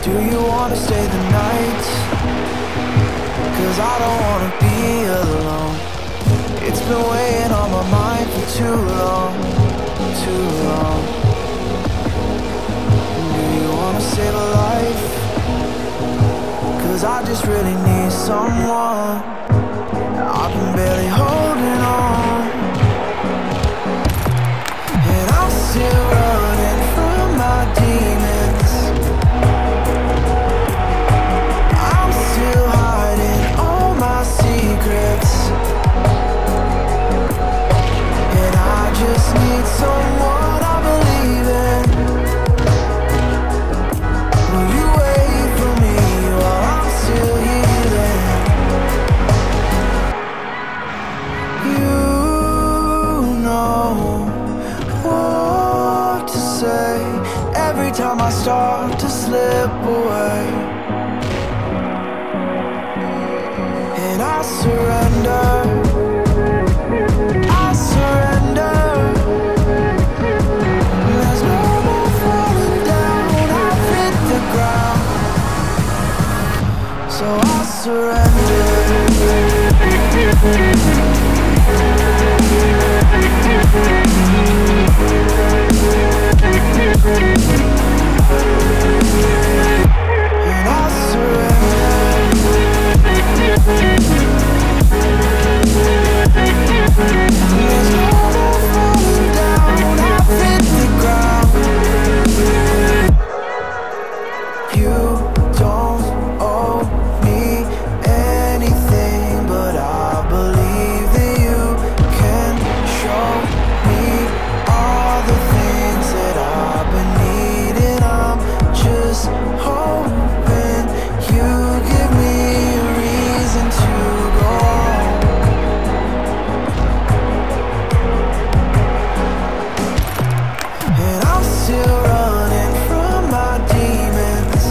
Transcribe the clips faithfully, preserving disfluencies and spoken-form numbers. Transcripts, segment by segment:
Do you wanna stay the night? Cause I don't wanna be alone. It's been weighing on my mind for too long, too long. Do you wanna save a life? Cause I just really need someone. I've been barely holding on, and I'm still running from my demons. I'm still hiding all my secrets, and I just need someone I believe in. Will you wait for me while I'm still healing? You know what to say every time I start to slip away, and I surrender, I surrender. There's no more falling down, I've hit the ground, so I surrender. And I surrender. There's no more falling down, I've hit the ground. You don't owe me anything, but I believe that you can show me all the things that I've been needing. I'm just hoping you give me a reason to go on. And I'm still running from my demons.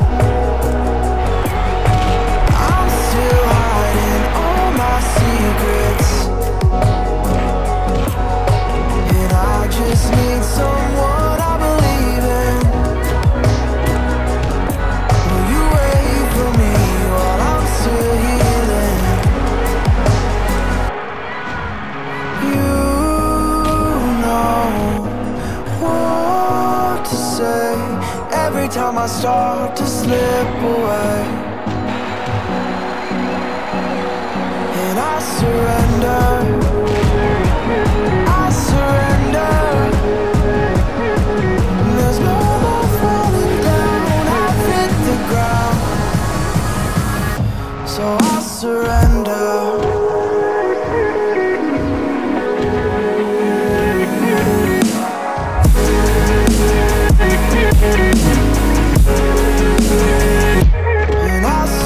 I'm still hiding all my secrets, and I just need someone I believe in. Will you wait for me while I'm still healing? You know what to say every time I start to slip away, and I surrender, I surrender. There's no more falling down, I've hit the ground, so I surrender. And I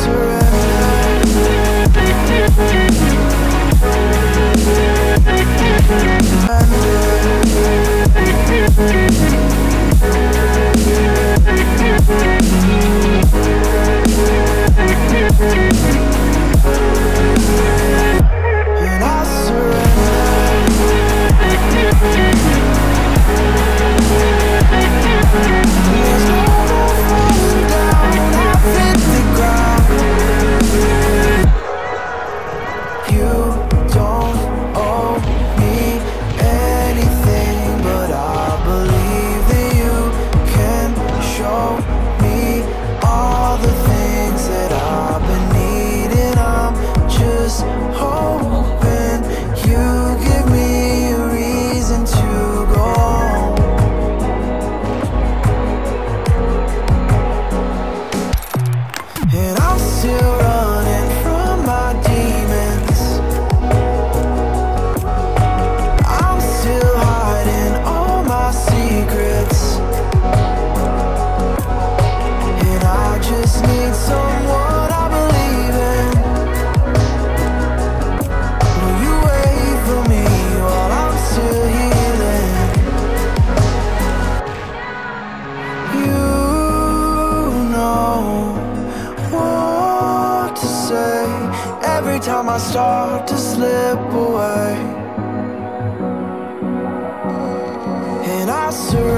time I start to slip away, and I surrender.